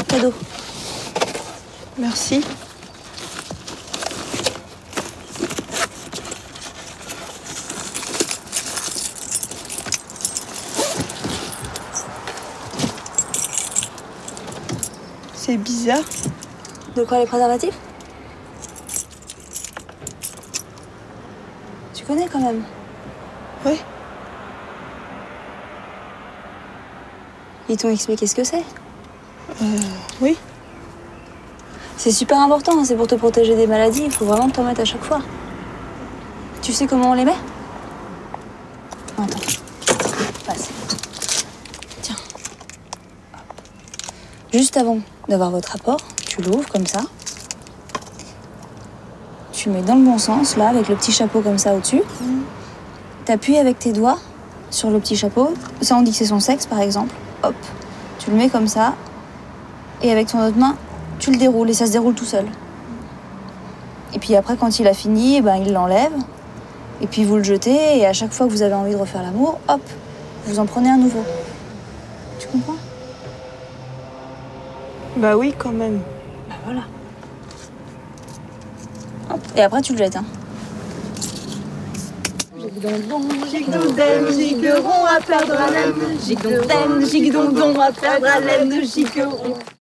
cadeau. Merci. C'est bizarre. De quoi, les préservatifs? Tu connais quand même? Oui. Ils t'ont expliqué ce que c'est? Oui. C'est super important, c'est pour te protéger des maladies, il faut vraiment t'en mettre à chaque fois. Tu sais comment on les met? Attends. Passe. Tiens. Juste avant d'avoir votre rapport, tu l'ouvres comme ça. Tu le mets dans le bon sens, là, avec le petit chapeau comme ça au-dessus. T'appuies avec tes doigts sur le petit chapeau. Ça, on dit que c'est son sexe, par exemple. Hop. Tu le mets comme ça. Et avec ton autre main, tu le déroules et ça se déroule tout seul. Et puis après, quand il a fini, ben, il l'enlève. Et puis vous le jetez et à chaque fois que vous avez envie de refaire l'amour, hop, vous en prenez un nouveau. Tu comprends? Bah oui, quand même. Bah voilà. Hop. Et après, tu le jettes. Hein. Gigdondem, gigeron à perdre haleine. Gigdondem, gigdondon à perdre haleine. Gigeron.